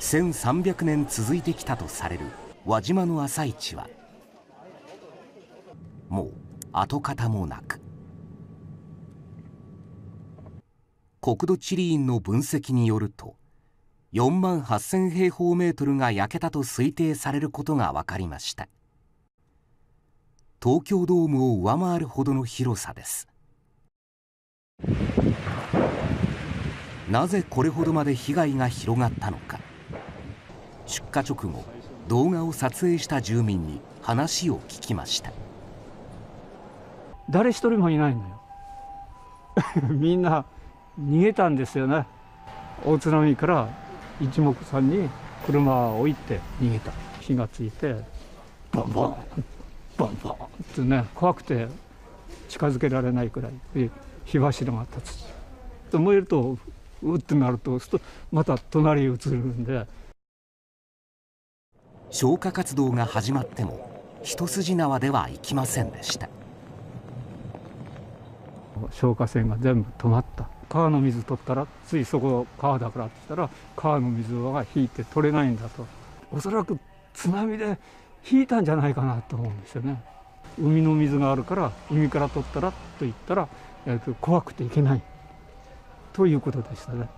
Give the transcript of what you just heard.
1300年続いてきたとされる輪島の朝市はもう跡形もなく、国土地理院の分析によると4万8000平方メートルが焼けたと推定されることが分かりました。東京ドームを上回るほどの広さです。なぜこれほどまで被害が広がったのか。出火直後、動画を撮影した住民に話を聞きました。 誰一人もいないのよみんな逃げたんですよね。大津波から一目散に車を置いて逃げた。火がついてバンバンバンバンってね、怖くて近づけられないくらい火柱が立つ。燃えるとうってなるとまた隣に移るんで。 消火活動が始まっても一筋縄ではいきませんでした。 消火栓が全部止まった。川の水取ったら、ついそこ川だからって言ったら川の水が引いて取れないんだと。おそらく津波で引いたんじゃないかなと思うんですよね。海の水があるから海から取ったらと言ったら、怖くていけないということでしたね。